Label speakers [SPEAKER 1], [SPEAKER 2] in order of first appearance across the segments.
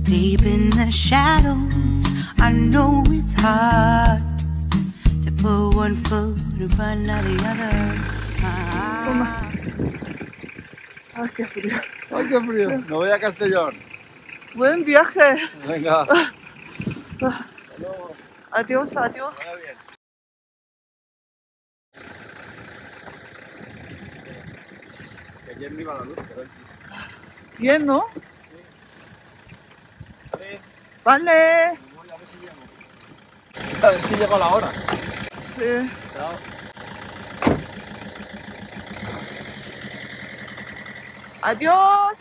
[SPEAKER 1] Deep in the shadows, I know it's hard to put one foot in front of the other.
[SPEAKER 2] Toma. Ay, qué frío.
[SPEAKER 3] ¡Ay, qué frío! Me voy a Castellón.
[SPEAKER 2] Buen viaje.
[SPEAKER 3] Venga.
[SPEAKER 2] Adiós, adiós.
[SPEAKER 3] Vaya bien. Que ayer me iba la luz, pero hoy sí.
[SPEAKER 2] Bien, ¿no?
[SPEAKER 3] Sí.
[SPEAKER 2] Vale.
[SPEAKER 3] Voy a ver si llego. A ver si llego a la hora.
[SPEAKER 2] Sí.
[SPEAKER 3] Chao.
[SPEAKER 2] Adiós.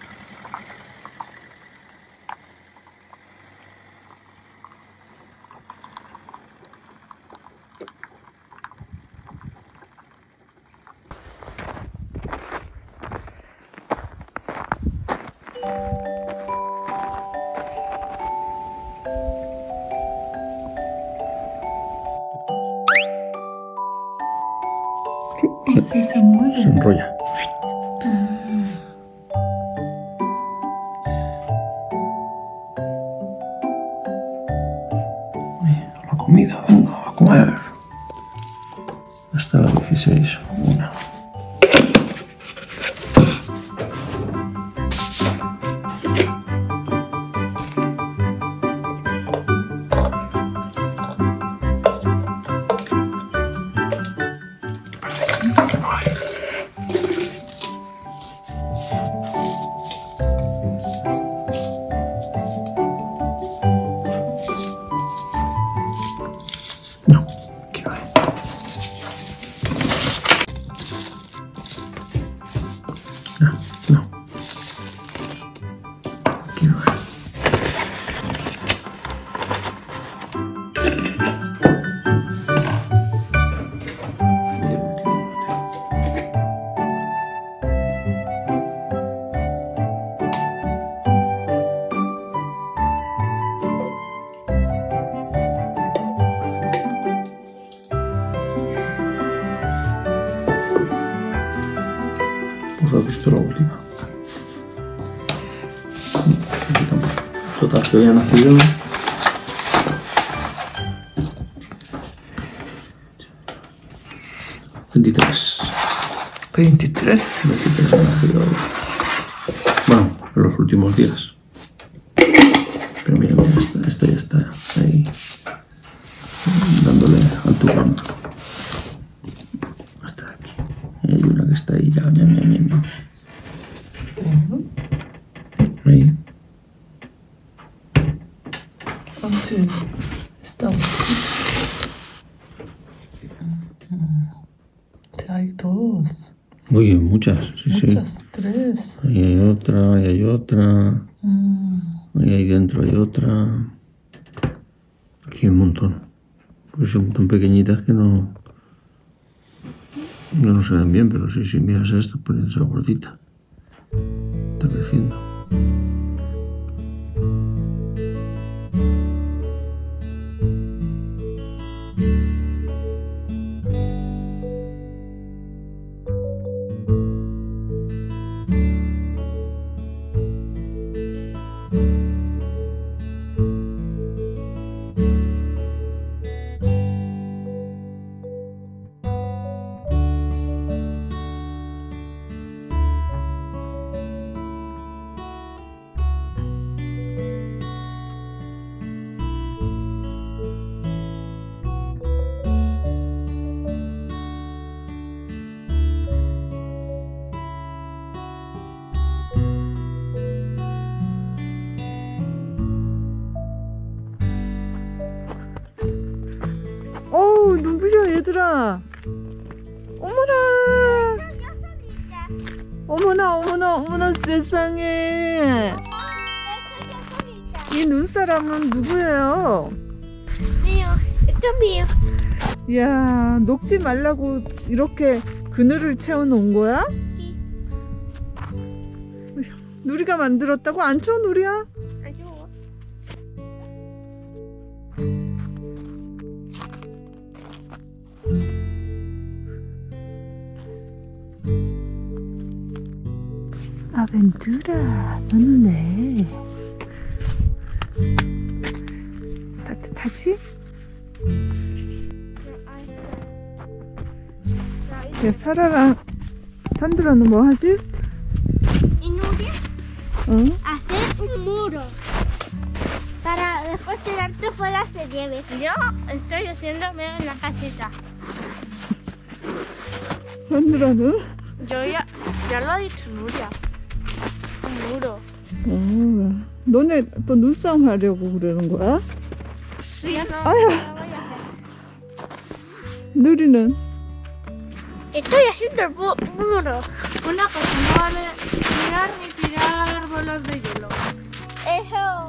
[SPEAKER 4] Se mueve.
[SPEAKER 5] Se enrolla. La comida, venga, a comer. Hasta las 16. Una. No, aquí no hay. No, no. Aquí no hay. Pues has visto la última. Total, que había nacido. ¿23?
[SPEAKER 4] 23.
[SPEAKER 5] 23 ha nacido. Bueno, en los últimos días. Pero mira, mira, esta ya está ahí. Dándole al turrón. Hasta aquí. Y hay una que está ahí ya. Ahí.
[SPEAKER 4] Así. Estamos. Sí, hay dos.
[SPEAKER 5] Uy, muchas, sí,
[SPEAKER 4] Muchas,
[SPEAKER 5] sí.
[SPEAKER 4] 3.
[SPEAKER 5] Ahí hay otra, ahí hay otra. Ahí dentro hay otra. Aquí hay un montón. Pues son tan pequeñitas que no se ven bien, pero sí, sí, miras esto, poniéndose gordita. Está creciendo.
[SPEAKER 2] 어우, 눈부셔, 얘들아. 어머나. 어머나, 어머나, 어머나, 세상에. 이 눈사람은 누구예요?
[SPEAKER 6] Mío, esto es mío.
[SPEAKER 2] 이야, 녹지 말라고 이렇게 그늘을 채워놓은 거야? 누리가 만들었다고? 안 추워, 누리야?
[SPEAKER 6] Ayuda.
[SPEAKER 2] 아벤투라, 너는 왜? 같이? 야, 사라랑 산드라는 뭐 하지?
[SPEAKER 6] Y Nuria,
[SPEAKER 2] 어?
[SPEAKER 6] hacer un muro. Para después tirar tus bolas de nieve. Yo estoy haciéndome una casita.
[SPEAKER 2] 산드라는?
[SPEAKER 6] Ya lo ha dicho Nuria. Un muro.
[SPEAKER 2] 너네 또 눈싸움 하려고 그러는 거야?
[SPEAKER 6] Sí, no,
[SPEAKER 2] Ay.
[SPEAKER 6] no lo voy a hacer.
[SPEAKER 2] 누리는?
[SPEAKER 6] Estoy haciendo el muro.
[SPEAKER 7] Una cosa, no vale tirar ni tirar bolas de hielo.
[SPEAKER 6] Eso.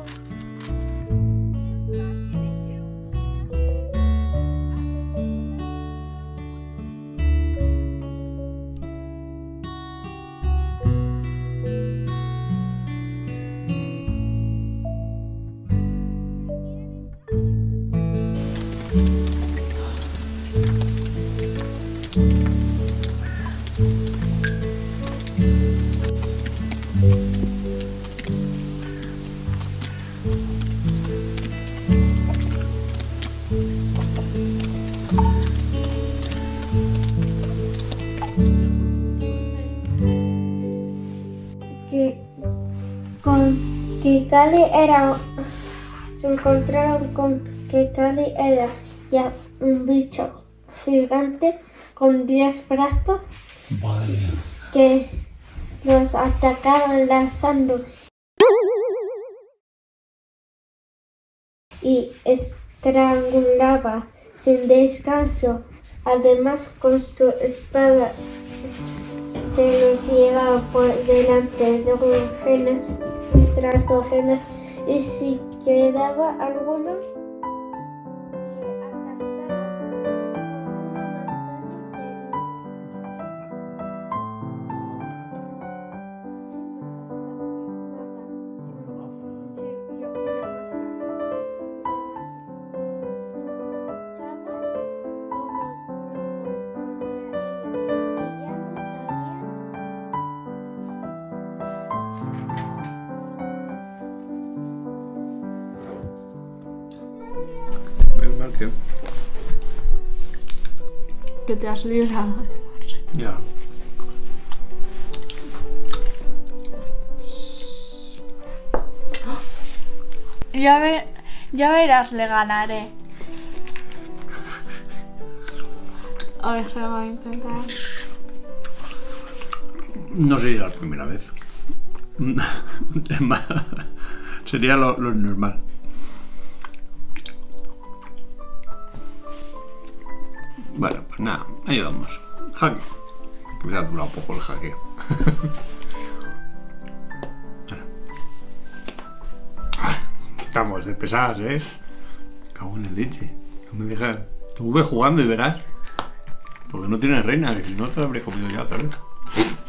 [SPEAKER 6] Que Cali era, se encontraron con que Cali era ya un bicho gigante con 10 brazos que los atacaban lanzando y estrangulaba sin descanso. Además, con su espada se los llevaba por delante docenas tras docenas, y si quedaba alguno,
[SPEAKER 7] Que te has librado.
[SPEAKER 5] Ya.
[SPEAKER 7] Ya verás, le ganaré. Ay, se va a intentar.
[SPEAKER 5] No sería la primera vez. Es más, sería lo normal. Bueno, pues nada, ahí vamos. Jaque. Que hubiera durado un poco el jaque. Estamos de pesadas, ¿eh? Cago en la leche. No me dejas. Tú ve jugando y verás. Porque no tienes reina, que si no te la habré comido ya otra vez.